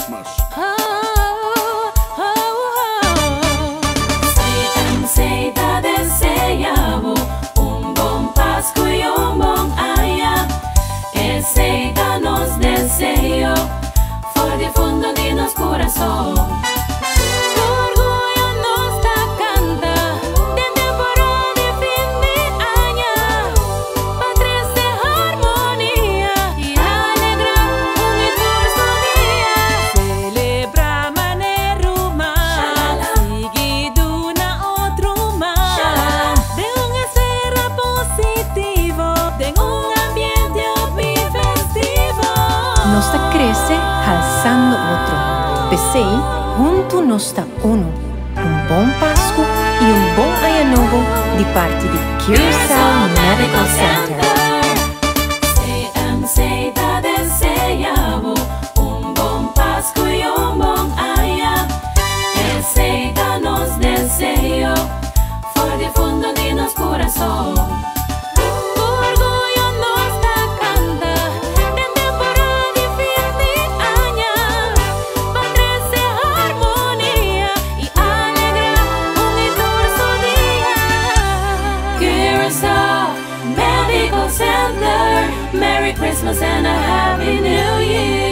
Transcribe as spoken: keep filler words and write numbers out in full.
Christmas. Seita deseamos un buen Pascua y un buen año. Seita nos deseo por de fondo de nuestro corazón. Orgullo nos da canta de temporada de fin de año. Patres de armonía y alegra un inmenso día. Celebra manera humana, seguido una otro más. De una esfera positiva, de un ambiente muy festivo. Nosta crece alzando otro. Pesei, junto nosta uno. Un bom Pascua e um bom Ano Novo de parte de Curacao Medical Center. Seita deseamos un buen Pascua y un buen año. Seita nos deseo por de fondo de nuestro corazón. Orgullo nos da canta de temporada de fin de año. Patres de armonía y alegra un inmenso día. Curacao Medical Center, Merry Christmas and a Happy New Year.